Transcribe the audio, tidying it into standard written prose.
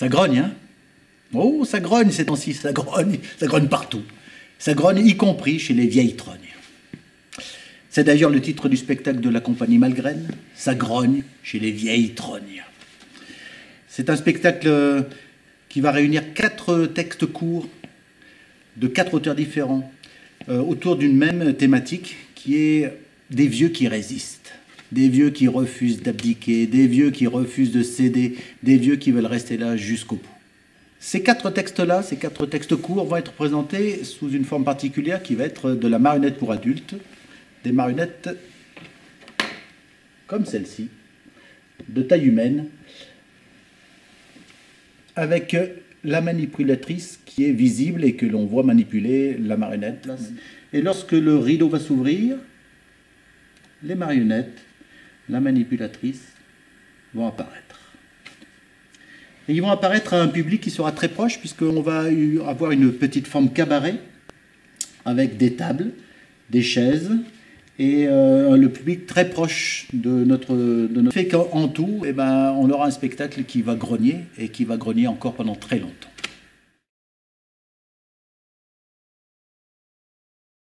Ça grogne, hein? Oh, ça grogne ces temps-ci, ça grogne partout. Ça grogne, y compris chez les vieilles trognes. C'est d'ailleurs le titre du spectacle de la compagnie Malgrène, ça grogne chez les vieilles trognes. C'est un spectacle qui va réunir 4 textes courts de 4 auteurs différents autour d'une même thématique qui est des vieux qui résistent, des vieux qui refusent d'abdiquer, des vieux qui refusent de céder, des vieux qui veulent rester là jusqu'au bout. Ces 4 textes-là, ces 4 textes courts vont être présentés sous une forme particulière qui va être de la marionnette pour adultes, des marionnettes comme celle-ci, de taille humaine, avec la manipulatrice qui est visible et que l'on voit manipuler la marionnette. Et lorsque le rideau va s'ouvrir, les marionnettes, la manipulatrice, vont apparaître. Et ils vont apparaître à un public qui sera très proche, puisqu'on va avoir une petite forme cabaret, avec des tables, des chaises, et le public très proche de notre fait qu'en tout, eh ben, on aura un spectacle qui va grogner, et qui va grogner encore pendant très longtemps.